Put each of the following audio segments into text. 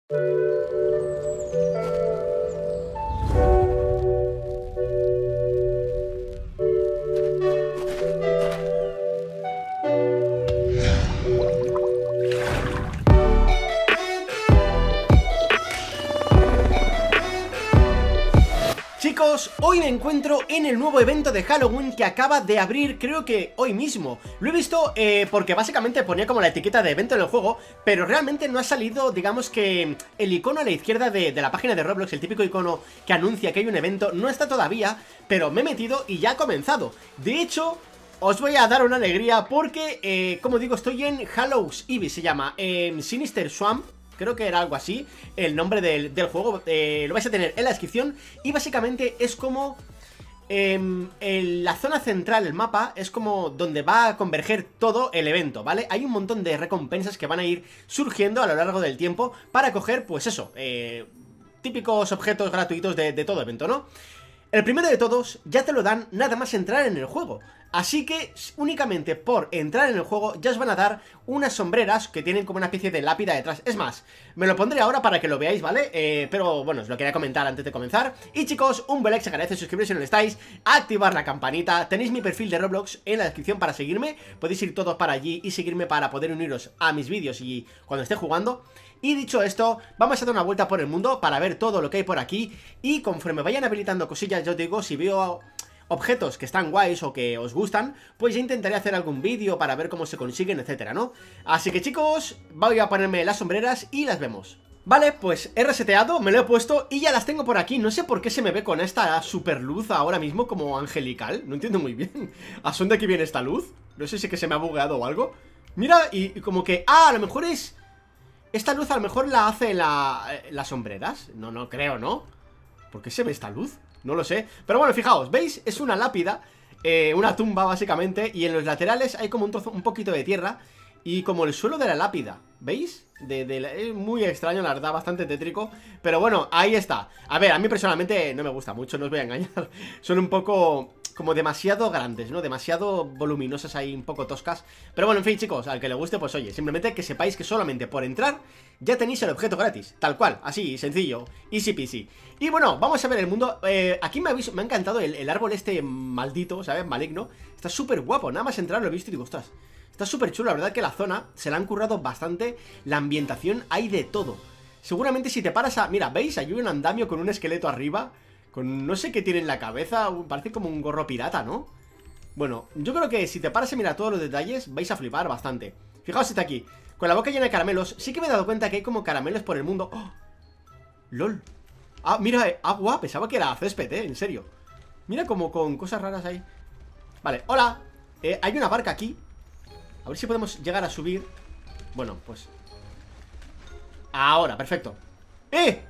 Chicos, hoy me encuentro en el nuevo evento de Halloween que acaba de abrir, creo que hoy mismo. Lo he visto porque básicamente ponía como la etiqueta de evento en el juego, pero realmente no ha salido, digamos que el icono a la izquierda de la página de Roblox, el típico icono que anuncia que hay un evento, no está todavía, pero me he metido y ya ha comenzado. De hecho, os voy a dar una alegría porque, como digo, estoy en Hallows Eve, se llama, en Sinister Swamp. Creo que era algo así, el nombre del juego, lo vais a tener en la descripción. Y básicamente es como en la zona central, el mapa, es como donde va a converger todo el evento, ¿vale? Hay un montón de recompensas que van a ir surgiendo a lo largo del tiempo para coger, pues eso, típicos objetos gratuitos de todo evento, ¿no? El primero de todos ya te lo dan nada más entrar en el juego. Así que únicamente por entrar en el juego ya os van a dar unas sombreras que tienen como una especie de lápida detrás. Es más, me lo pondré ahora para que lo veáis, ¿vale? Pero bueno, os lo quería comentar antes de comenzar. Y chicos, un buen like se agradece, suscribiros si no lo estáis, activar la campanita. Tenéis mi perfil de Roblox en la descripción para seguirme. Podéis ir todos para allí y seguirme para poder uniros a mis vídeos y cuando esté jugando. Y dicho esto, vamos a dar una vuelta por el mundo para ver todo lo que hay por aquí. Y conforme vayan habilitando cosillas, yo os digo, si veo objetos que están guays o que os gustan, pues ya intentaré hacer algún vídeo para ver cómo se consiguen, etcétera, ¿no? Así que chicos, voy a ponerme las sombreras y las vemos. Vale, pues he reseteado, me lo he puesto y ya las tengo por aquí. No sé por qué se me ve con esta super luz ahora mismo como angelical. No entiendo muy bien. ¿A dónde aquí viene esta luz? No sé si es que se me ha bugueado o algo. Mira, y como que... Ah, a lo mejor es... Esta luz a lo mejor la hace las sombreras. No creo, ¿no? ¿Por qué se ve esta luz? No lo sé. Pero bueno, fijaos, ¿veis? Es una lápida, una tumba básicamente. Y en los laterales hay como un poquito de tierra. Y como el suelo de la lápida, ¿veis? Es muy extraño, la verdad, bastante tétrico. Pero bueno, ahí está. A ver, a mí personalmente no me gusta mucho, no os voy a engañar. Son un poco... como demasiado grandes, ¿no? Demasiado voluminosas ahí, un poco toscas. Pero bueno, en fin, chicos, al que le guste, pues oye, simplemente que sepáis que solamente por entrar ya tenéis el objeto gratis, tal cual, así, sencillo, easy peasy. Y bueno, vamos a ver el mundo. Aquí me ha encantado el árbol este maldito, ¿sabes? Maligno. Está súper guapo, nada más entrar lo he visto y digo, ostras, está súper chulo, la verdad que la zona se la han currado bastante. La ambientación, hay de todo. Seguramente si te paras a... Mira, ¿veis? Hay un andamio con un esqueleto arriba, con no sé qué tiene en la cabeza, parece como un gorro pirata, ¿no? Bueno, yo creo que si te paras a mirar todos los detalles vais a flipar bastante. Fijaos, está aquí, con la boca llena de caramelos. Sí que me he dado cuenta que hay como caramelos por el mundo. ¡Oh! ¡Lol! Ah, mira, agua, pensaba que era césped, en serio. Mira como con cosas raras ahí. Vale, hola. Hay una barca aquí. A ver si podemos llegar a subir. Bueno, pues ahora, perfecto. ¡Eh!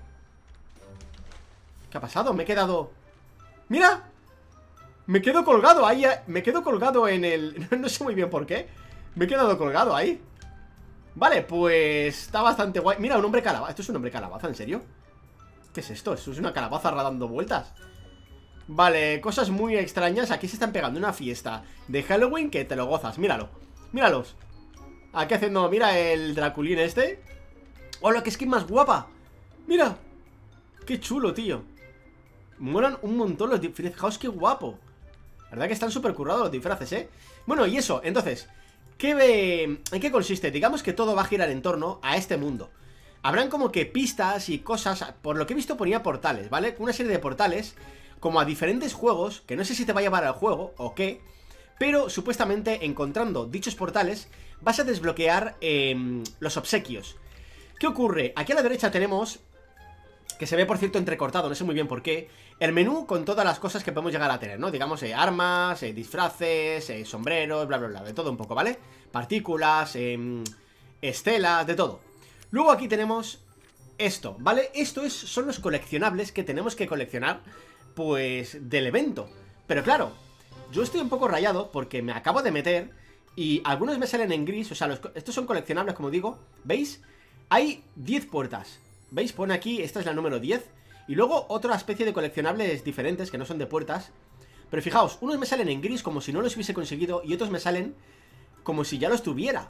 ¿Qué ha pasado? Me he quedado... ¡Mira! Me quedo colgado ahí. Me quedo colgado en el... No sé muy bien por qué. Me he quedado colgado ahí. Vale, pues... Está bastante guay. Mira, un hombre calabaza. ¿Esto es un hombre calabaza? ¿En serio? ¿Qué es esto? Esto es una calabaza dando vueltas. Vale, cosas muy extrañas. Aquí se están pegando una fiesta de Halloween que te lo gozas. Míralo. Míralos. Aquí haciendo... Mira el Draculín este. ¡Hola, qué skin más guapa! ¡Mira! ¡Qué chulo, tío! Molan un montón los disfraces. Fijaos qué guapo. La verdad que están súper currados los disfraces, ¿eh? Bueno, y eso, entonces ¿en qué consiste? Digamos que todo va a girar en torno a este mundo. Habrán como que pistas y cosas. Por lo que he visto ponía portales, ¿vale? Una serie de portales como a diferentes juegos, que no sé si te va a llevar al juego o qué, pero supuestamente encontrando dichos portales vas a desbloquear los obsequios. ¿Qué ocurre? Aquí a la derecha tenemos... que se ve, por cierto, entrecortado, no sé muy bien por qué. El menú con todas las cosas que podemos llegar a tener, ¿no? Digamos, armas, disfraces, sombreros, bla, bla, bla, de todo un poco, ¿vale? Partículas, estelas, de todo. Luego aquí tenemos esto, ¿vale? Son los coleccionables que tenemos que coleccionar, pues, del evento. Pero claro, yo estoy un poco rayado porque me acabo de meter y algunos me salen en gris, o sea, estos son coleccionables, como digo, ¿veis? Hay 10 puertas. ¿Veis? Pone aquí, esta es la número 10. Y luego otra especie de coleccionables diferentes que no son de puertas. Pero fijaos, unos me salen en gris como si no los hubiese conseguido y otros me salen como si ya los tuviera.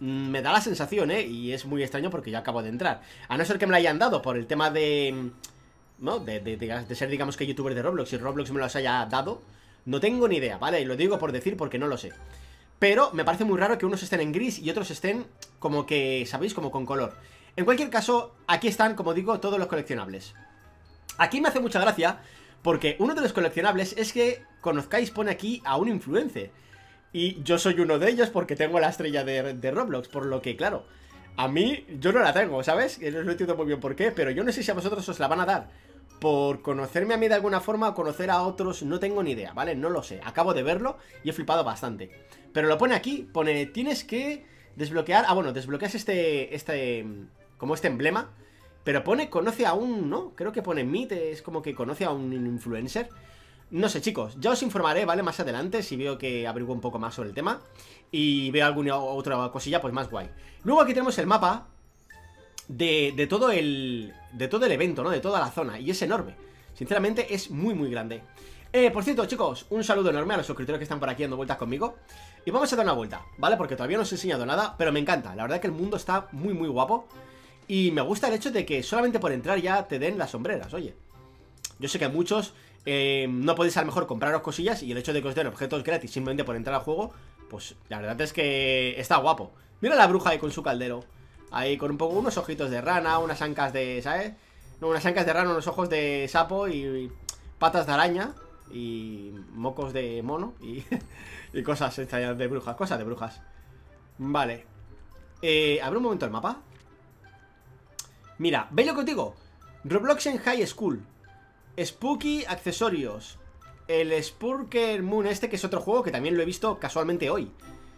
Me da la sensación, y es muy extraño porque yo acabo de entrar. A no ser que me la hayan dado por el tema de... ¿no? De ser, digamos, que youtuber de Roblox y Roblox me los haya dado. No tengo ni idea, ¿vale? Y lo digo por decir porque no lo sé. Pero me parece muy raro que unos estén en gris y otros estén como que, ¿sabéis? Como con color. En cualquier caso, aquí están, como digo, todos los coleccionables. Aquí me hace mucha gracia porque uno de los coleccionables es que conozcáis, pone aquí a un influencer. Y yo soy uno de ellos porque tengo la estrella de Roblox, por lo que, claro, a mí, yo no la tengo, ¿sabes? No entiendo muy bien por qué, pero yo no sé si a vosotros os la van a dar por conocerme a mí de alguna forma o conocer a otros, no tengo ni idea, ¿vale? No lo sé, acabo de verlo y he flipado bastante. Pero lo pone aquí, pone, tienes que desbloquear, bueno, desbloqueas como este emblema, pero pone, conoce a un, ¿no? Creo que pone meet, es como que conoce a un influencer. No sé, chicos, ya os informaré, ¿vale? Más adelante, si veo que averiguo un poco más sobre el tema y veo alguna otra cosilla, pues más guay. Luego aquí tenemos el mapa de todo el evento, ¿no? De toda la zona, y es enorme. Sinceramente, es muy, muy grande. Por cierto, chicos, un saludo enorme a los suscriptores que están por aquí dando vueltas conmigo. Y vamos a dar una vuelta, ¿vale? Porque todavía no os he enseñado nada, pero me encanta. La verdad que el mundo está muy, muy guapo. Y me gusta el hecho de que solamente por entrar ya te den las sombreras, oye. Yo sé que muchos no podéis a lo mejor compraros cosillas y el hecho de que os den objetos gratis simplemente por entrar al juego, pues la verdad es que está guapo. Mira la bruja ahí con su caldero. Ahí con unos ojitos de rana, unas ancas de, ¿sabes? No, unas ancas de rana, unos ojos de sapo y patas de araña y mocos de mono y, y cosas de brujas, cosas de brujas. Vale. ¿Abre un momento el mapa? Mira, ¿veis lo que os digo? Roblox en High School, Spooky accesorios, el Spurker Moon este, que es otro juego que también lo he visto casualmente hoy.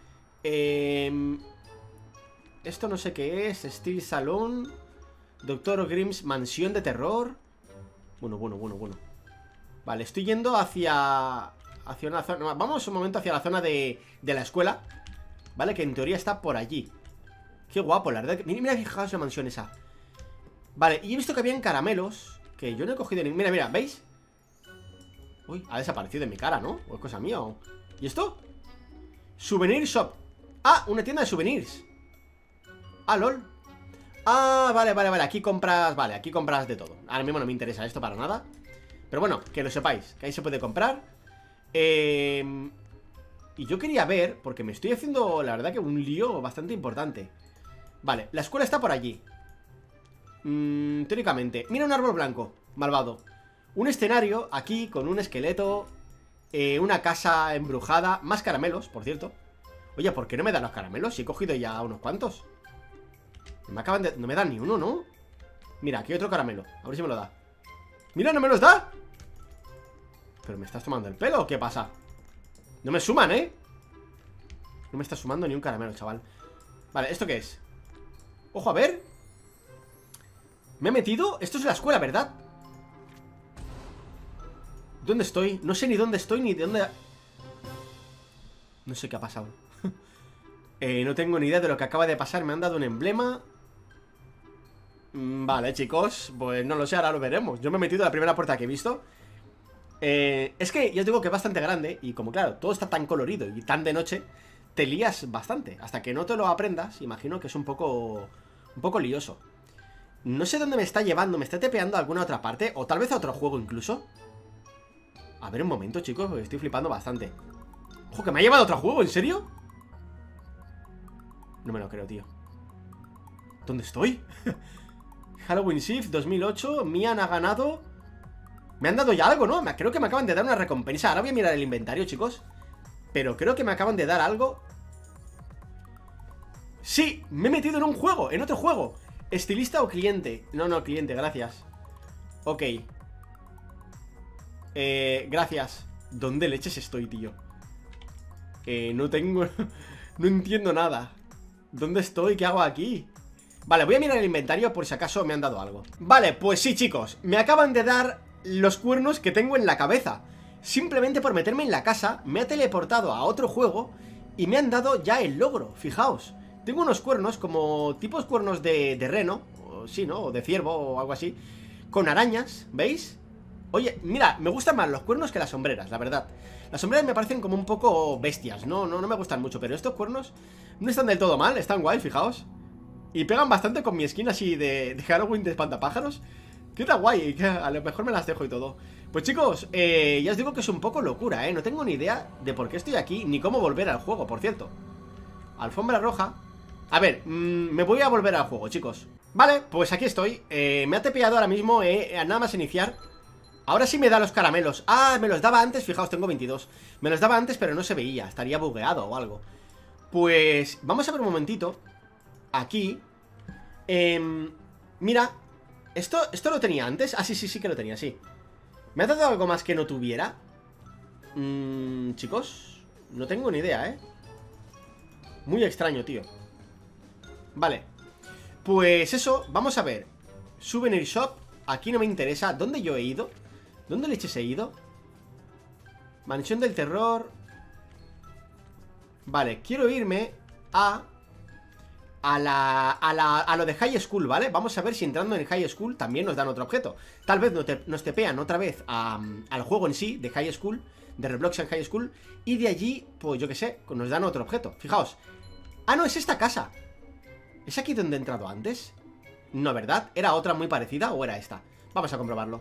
Esto no sé qué es. Steel Salon, Dr. Grimm's Mansión de Terror. Bueno. Vale, estoy yendo hacia una zona. Vamos un momento hacia la zona de la escuela, ¿vale? Que en teoría está por allí. Qué guapo, la verdad. Mira, fijaos la mansión esa. Vale, y he visto que habían caramelos que yo no he cogido ni... Mira, ¿veis? Uy, ha desaparecido en mi cara, ¿no? ¿O es cosa mía? ¿Y esto? Souvenir Shop. Ah, una tienda de souvenirs. Ah, lol. Ah, vale, aquí compras... Vale, aquí compras de todo. Ahora mismo no me interesa esto para nada. Pero bueno, que lo sepáis, que ahí se puede comprar. Y yo quería ver, porque me estoy haciendo, la verdad, que un lío bastante importante. Vale, la escuela está por allí. Teóricamente. Mira un árbol blanco, malvado. Un escenario aquí con un esqueleto, una casa embrujada. Más caramelos, por cierto. Oye, ¿por qué no me dan los caramelos? Si he cogido ya unos cuantos. No me dan ni uno, ¿no? Mira, aquí hay otro caramelo, a ver si me lo da. ¡Mira, no me los da! ¿Pero me estás tomando el pelo o qué pasa? No me suman, ¿eh? No me está sumando ni un caramelo, chaval. Vale, ¿esto qué es? Ojo, a ver. ¿Me he metido? Esto es la escuela, ¿verdad? ¿Dónde estoy? No sé ni dónde estoy ni de dónde... No sé qué ha pasado. No tengo ni idea de lo que acaba de pasar. Me han dado un emblema. Vale, chicos, pues no lo sé, ahora lo veremos. Yo me he metido en la primera puerta que he visto. Es que ya os digo que es bastante grande. Y como claro, todo está tan colorido y tan de noche, te lías bastante. Hasta que no te lo aprendas, imagino que es un poco lioso. No sé dónde me está llevando. ¿Me está tepeando a alguna otra parte? O tal vez a otro juego incluso. A ver un momento, chicos, porque estoy flipando bastante. Ojo, que me ha llevado a otro juego, ¿en serio? No me lo creo, tío. ¿Dónde estoy? Halloween Shift 2008. Mian ha ganado. Me han dado ya algo, ¿no? Creo que me acaban de dar una recompensa. Ahora voy a mirar el inventario, chicos. Pero creo que me acaban de dar algo. Sí, me he metido en un juego, en otro juego. ¿Estilista o cliente? No, cliente, gracias. Ok. Gracias. ¿Dónde leches estoy, tío? No tengo... No entiendo nada. ¿Dónde estoy? ¿Qué hago aquí? Vale, voy a mirar el inventario por si acaso me han dado algo. Vale, pues sí, chicos. Me acaban de dar los cuernos que tengo en la cabeza. Simplemente por meterme en la casa, me ha teleportado a otro juego y me han dado ya el logro. Fijaos. Tengo unos cuernos como tipos cuernos de reno, o sí, ¿no? O de ciervo o algo así, con arañas, ¿veis? Oye, mira, me gustan más los cuernos que las sombreras, la verdad. Las sombreras me parecen como un poco bestias, no me gustan mucho. Pero estos cuernos no están del todo mal, están guay, fijaos. Y pegan bastante con mi skin así de Halloween de espantapájaros. Queda guay, que a lo mejor me las dejo y todo. Pues chicos, ya os digo que es un poco locura, no tengo ni idea de por qué estoy aquí, ni cómo volver al juego, por cierto. Alfombra roja. A ver, me voy a volver al juego, chicos. Vale, pues aquí estoy. Me ha tepeado ahora mismo, nada más iniciar. Ahora sí me da los caramelos. Ah, me los daba antes, fijaos, tengo 22. Me los daba antes, pero no se veía, estaría bugueado o algo. Pues, vamos a ver un momentito. Aquí mira, ¿esto lo tenía antes? Ah, sí que lo tenía, sí. ¿Me ha dado algo más que no tuviera? Chicos, no tengo ni idea, muy extraño, tío. Vale, pues eso, vamos a ver. Souvenir Shop, aquí no me interesa. ¿Dónde yo he ido? ¿Dónde leches he ido? Mansión del Terror. Vale, quiero irme a lo de High School, ¿vale? Vamos a ver si entrando en High School también nos dan otro objeto. Tal vez nos tepean otra vez al juego en sí, de High School, de Roblox en High School. Y de allí, pues yo qué sé, nos dan otro objeto. Fijaos. Ah, no, es esta casa. ¿Es aquí donde he entrado antes? No, ¿verdad? ¿Era otra muy parecida o era esta? Vamos a comprobarlo.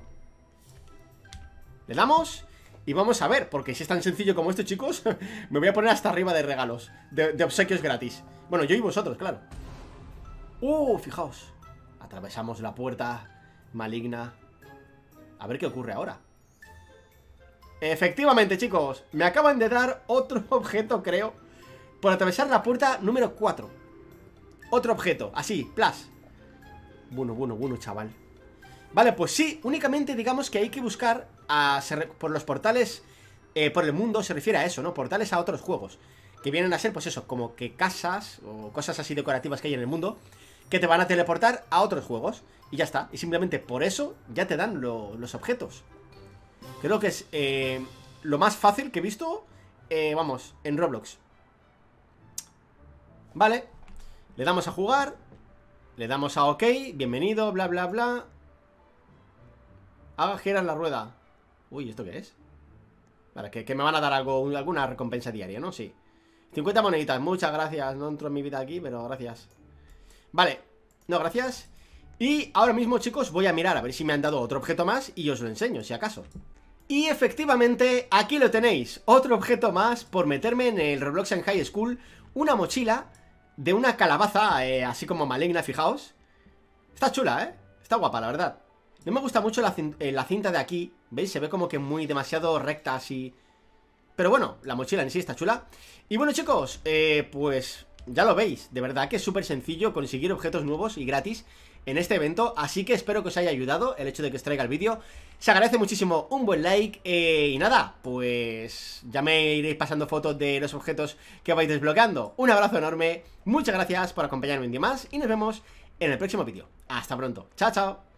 Le damos y vamos a ver, porque si es tan sencillo como esto, chicos, me voy a poner hasta arriba de regalos, de obsequios gratis. Bueno, yo y vosotros, claro. Fijaos. Atravesamos la puerta maligna. A ver qué ocurre ahora. Efectivamente, chicos, me acaban de dar otro objeto, creo, por atravesar la puerta número 4. Otro objeto, así, plas. Bueno, chaval. Vale, pues sí, únicamente digamos que hay que buscar por los portales, por el mundo, se refiere a eso, ¿no? Portales a otros juegos, que vienen a ser, pues eso, como que casas o cosas así decorativas que hay en el mundo, que te van a teleportar a otros juegos. Y ya está, y simplemente por eso ya te dan los objetos. Creo que es lo más fácil que he visto, vamos, en Roblox. Vale, le damos a jugar, le damos a OK, bienvenido, bla, bla, bla. Haga girar la rueda. Uy, ¿esto qué es? Vale, que me van a dar alguna recompensa diaria, ¿no? Sí. 50 moneditas, muchas gracias. No entro en mi vida aquí, pero gracias. Vale, no, gracias. Y ahora mismo, chicos, voy a mirar a ver si me han dado otro objeto más y os lo enseño, si acaso. Y efectivamente, aquí lo tenéis. Otro objeto más por meterme en el Roblox en High School. Una mochila de una calabaza, así como maligna, fijaos. Está chula, está guapa, la verdad. No me gusta mucho la cinta de aquí, ¿veis? Se ve como que muy demasiado recta así. Pero bueno, la mochila en sí está chula. Y bueno, chicos, pues ya lo veis. De verdad que es súper sencillo conseguir objetos nuevos y gratis en este evento. Así que espero que os haya ayudado el hecho de que os traiga el vídeo. Se agradece muchísimo un buen like. Y nada, pues ya me iréis pasando fotos de los objetos que vais desbloqueando. Un abrazo enorme, muchas gracias por acompañarme un día más y nos vemos en el próximo vídeo. Hasta pronto, chao, chao.